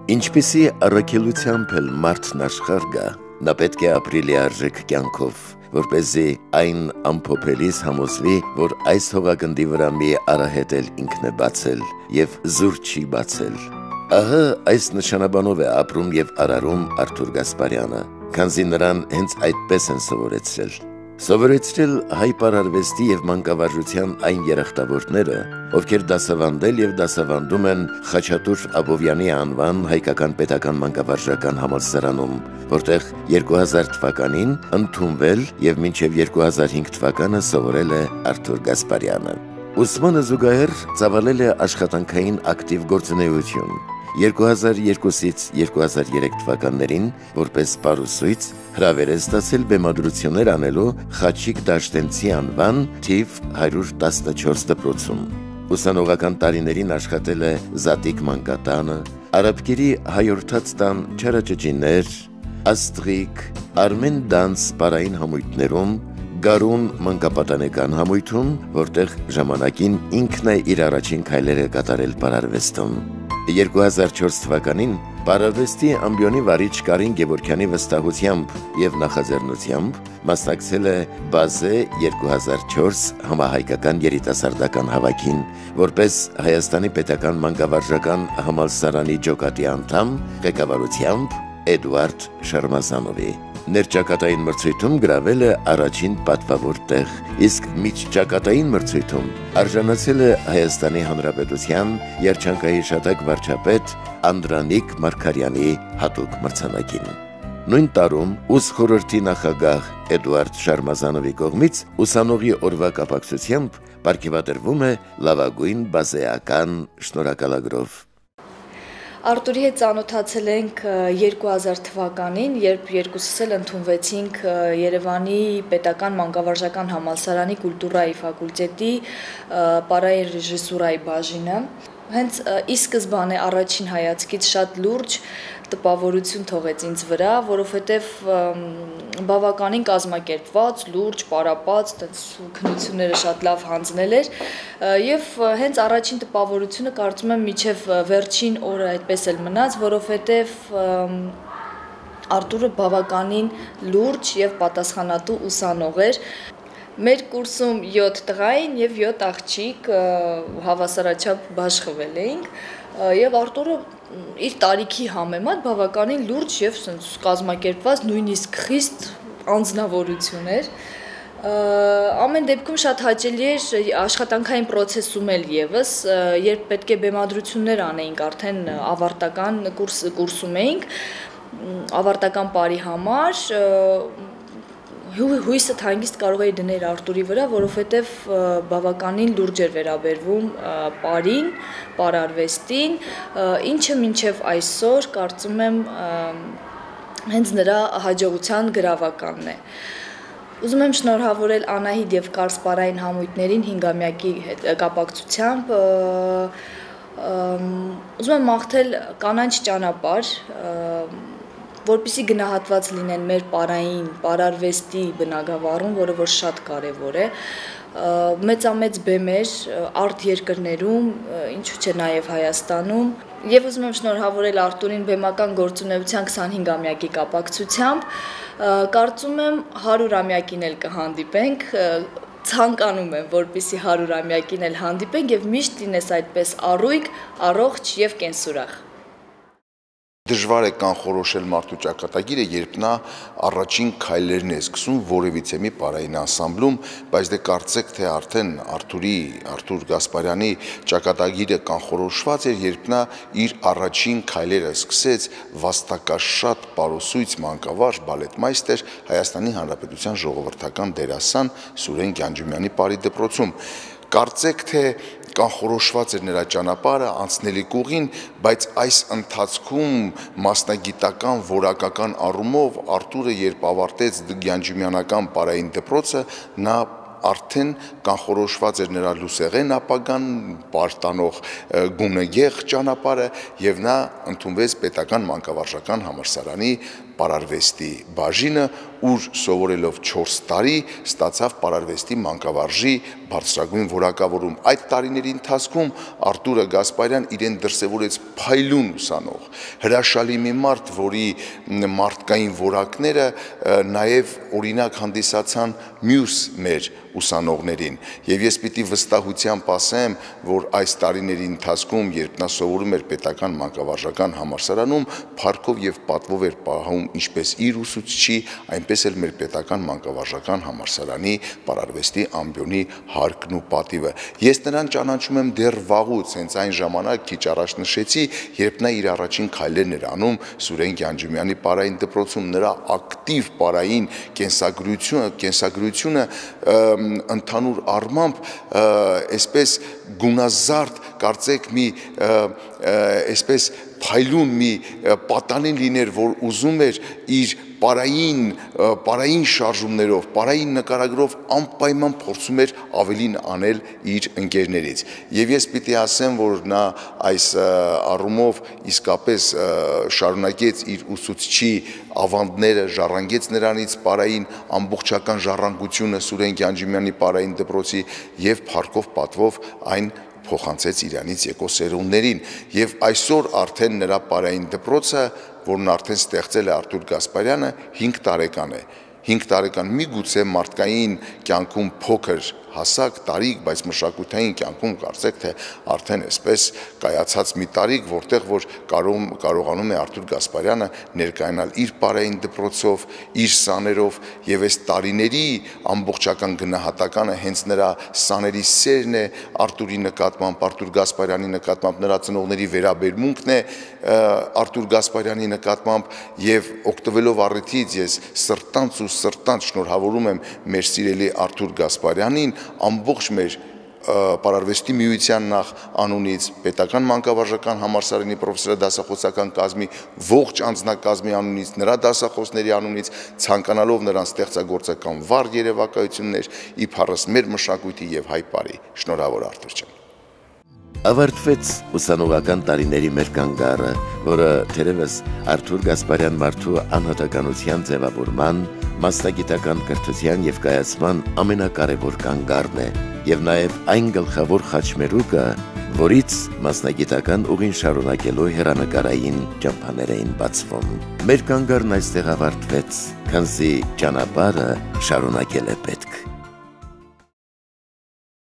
Ինչպիսի առաքելությամբ էլ մարդն աշխարհ գա, նա պետք է ապրի լիարժեք կյանքով, որպեսզի այն ամփոփելիս համոզվի, որ այս հողագնդի վրա մի արահետ էլ ինքն է բացել և զուր չի բացել։ Ահա այս նշանաբանով է ապրում և արարում Արթուր Գասպարյանը, քանզի նրան հենց այդպես են սովորեցրել։ Սովորեցրել հայ պարարվեստի և մանկավարժության այն երախտավորները, ովքեր դասավանդել և դասավանդում են Խաչատուր Աբովյանի անվան հայկական պետական մանկավարժական համալսարանում, որտեղ 2000 թվականին ընդունվել և մինչև 2005 թվականը սովորել է Արթուր Գասպարյանը։ Ուսմանը զուգահեռ ծավալել է աշխատանքային ակտիվ գործունեություն։ 2002-ից 2003 թվականներին որպես պարուսույց հրավեր է ստացել բեմադրություններ անելու Խաչիկ Դաշտենցի անվան թիվ 114 դպրոցում։ Ուսանողական տարիներին աշխատել է Զատիկ մանկատանը, Արաբկերի հայորդաց տան չարաճճիներ, Աստղիկ, Արմեն դանս պարային համույթներում, Գարուն մանկապատանեկան համույթում, որտեղ ժամանակին ինքն է իր առաջին քայլերը կատարել պարարվեստում։ 2004 թվականին պարարվեստի ամբիոնի վարիչ Կարին Գևորգյանի վստահությամբ և նախաձեռնությամբ մասնակցել է Բազե 2004 համահայկական երիտասարդական հավաքին, որպես Հայաստանի պետական մանկավարժական համալսարանի ջոկատի անդամ ղեկավարությամբ Էդուարդ Շարմազանովի։ Ներճակատային մրցույթում գրավել է առաջին պատվավոր տեղ, իսկ միջճակատային մրցույթում արժանացել է Հայաստանի Հանրապետության երջանկահիշատակ վարչապետ Անդրանիկ Մարգարյանի հատուկ մրցանակին։ Նույն տարում ուսմանի խորհրդի նախագահ Էդուարդ Շարմազանովի կողմից ուսանողի օրվա կապակցությամբ պարգևատրվում է լավագույն բազեական շնորհակալագրով։ Արթուրի հետ ծանոթացել ենք 2000 թվականին, երբ երկուսս էլ ընդունվեցինք Երևանի պետական մանկավարժական համալսարանի կուլտուրայի ֆակուլտետի պարային ռեժիսուրայի բաժինը։ Հենց ի սկզբանե առաջին հայացքից շատ լուրջ տպավորություն թողեց ինձ վրա, որովհետև բավականին կազմակերպված, լուրջ, պարապած, քննությունները շատ լավ հանձնել էր և հենց առաջին տպավորությունը կարծում եմ մինչև վերջին օրը այդպես էլ մնաց, որովհետև Արթուրը բավականին լուրջ և պատասխանատու ուսանող էր։ Մեր կուրսում 7 տղա էին և 7 աղջիկ հավասարաչափ բաշխվել էինք, և Արթուրը իր տարիքի համեմատ բավականին լուրջ և կազմակերպված, նույնիսկ խիստ անձնավորություն էր։ Ամեն դեպքում շատ հաճելի էր աշխատանքային պրոցեսում էլ ևս, երբ պետք է բեմադրություններ անեինք, արդեն ավարտական կուրսում էինք, ավարտական պարի համար, հույսդ հանգիստ կարող էի դնել Արթուրի վրա, որովհետև բավականին լուրջ էր վերաբերվում պարին, պարարվեստին, ինչը մինչև այսօր կարծում եմ հենց նրա հաջողության գրավականն է։ Ուզում եմ շնորհավորել Անահիտ և Կարս պարային համույթներին 5-ամյակի կապակցությամբ, ուզում եմ մաղթել կանանչ ճանապարհ, որպեսզի գնահատված լինեն մեր պարային, պարարվեստի բնագավառում, որը որ շատ կարևոր է, մեծամեծ բեմեր արտերկրներում, ինչու չէ նաև Հայաստանում, և ուզում եմ շնորհավորել Արթուրին բեմական գործունեության 25-ամյակի կապակցությամբ, կարծում եմ 100-ամյակին էլ կհանդիպենք, ցանկանում եմ, որպեսզի 100-ամյակին էլ հանդիպենք և միշտ լինես այդպես առույգ, առողջ և կենսուրախ։ Դժվար է կանխորոշել մարդու ճակատագիրը, երբ նա առաջին քայլերն է սկսում որևիցե մի պարային անսամբլում, բայց դե կարծեք, թե արդեն Արթուր Գասպարյանի ճակատագիրը կանխորոշված էր, երբ նա իր առաջին քայլերը սկսեց վաստակաշատ պարուսույց մանկավարժ բալետմայստեր Հայաստանի Հանրապետության ժողովրդական դերասան Սուրեն Գյանջումյանի պարի դպրոցում։ Կարծեք, թե կանխորոշված էր նրա ճանապարհը, անցնելիք ուղին, բայց այս ընթացքում մասնագիտական, որակական առումով Արթուրը երբ ավարտեց Գյանջումյանական պարային դպրոցը, նա արդեն կանխորոշված էր նրա լուսեղեն ապագան, պարտանող գունեգեղ ճանապարհը, և նա ընդունվեց պետական մանկավարժական համալսարանի պարարվեստի բաժինը, ուր սովորելով 4 տարի ստացավ պարարվեստի մանկավարժի բարձրագույն որակավորում։ Այդ տարիների ընթացքում Արտուրը Գասպարյան իրեն դրսևորեց փայլուն ուսանող, հրաշալի մի մարդ, որի մարդկային որակները նաև օրինակ հանդիսացան մյուս մեր ուսանողներին։ Եվ ես պիտի վստահությամբ ասեմ, որ այս տարիների ընթացքում, երբ նա սովորում էր պետական մանկավարժական համալսարանում, փառքով եւ պատվով էր պահում ինչպես իր ուսուցչի, այնպես էլ մեր պետական մանկավարժական համալսարանի պարարվեստի ամբիոնի հարկն ու պատիվը։ Ես նրան ճանաչում եմ դեռ վաղուց, հենց այն ժամանակ քիչ առաջ նշեցի, երբ նա իր առաջին քայլերն էր անում Սուրեն Գյանջումյանի պարային դպրոցում, նրա ակտիվ պարային կենսագրությունը ընդհանուր առմամբ այսպես գունազարդ, կարծեք մի այսպես փայլուն մի պատանին լիներ, որ ուզում էր իր պարային շարժումներով, պարային նկարագրով անպայման փորձում էր ավելին անել իր ընկերներից։ Եվ ես պիտի ասեմ, որ նա այս առումով իսկապես շարունակեց իր ուսուցչի ավանդները, ժառանգեց նրանից պարային ամբողջական ժառանգությունը Սուրեն Գյանջումյանի պարային դպրոցի եւ փառքով պատվով այն փոխանցեց իրանից եկող սերունդներին։ Եվ այսօր արդեն նրա պարային դպրոցը, որն արդեն ստեղծել է Արտուր Գասպարյանը, 5 տարեկան է։ 5 տարեկան միգուցե մարդկային կյանքում փոքր հասակ տարիք, բայց մշակութային կյանքում կարծեք թե արդեն այսպես կայացած մի տարիք, որտեղ որ կարողանում է Արտուր Գասպարյանը ներկայանալ իր պարային դպրոցով, իր սաներով, եւ այս տարիների ամբողջական գնահատականը հենց նրա սաների սերն է Արտուրի նկատմամբ, Արտուր Գասպարյանի նկատմամբ, նրա ծնողների վերաբերմունքն է Արտուր Գասպարյանի նկատմամբ, եւ օգտվելով առիթից ես սրտանց շնորհավորում եմ մեր սիրելի Արտուր Գասպարյանին, ամբողջ մեր պարարվեստի միության նախ անունից, պետական մանկավարժական համալսարանի պրոֆեսորադասախոսական կազմի ողջ անձնակազմի անունից, նրա դասախոսների անունից, ցանկանալով նրանց ստեղծագործական վառ երևակայություններ, իբարս մեր մշակույթի եւ հայ պարի։ Շնորհավոր Արտուր ջան։ Ավարտվեց ուսանողական տարիների մեր կանգառը, որը թերևս Արտուր Գասպարյան մարդու անհատականության ձևավորման, մասնագիտական կրթության եւ կայացման ամենակարևոր կանգառն է, եւ նաեւ այն գլխավոր խաչմերուկը, որից մասնագիտական ուղին շարունակելու հերանեկարային ճամփաներ էին բացվում։ Մեր կանգառն այստեղ ավարտվեց, քանզի ճանապարհը շարունակել է պետք։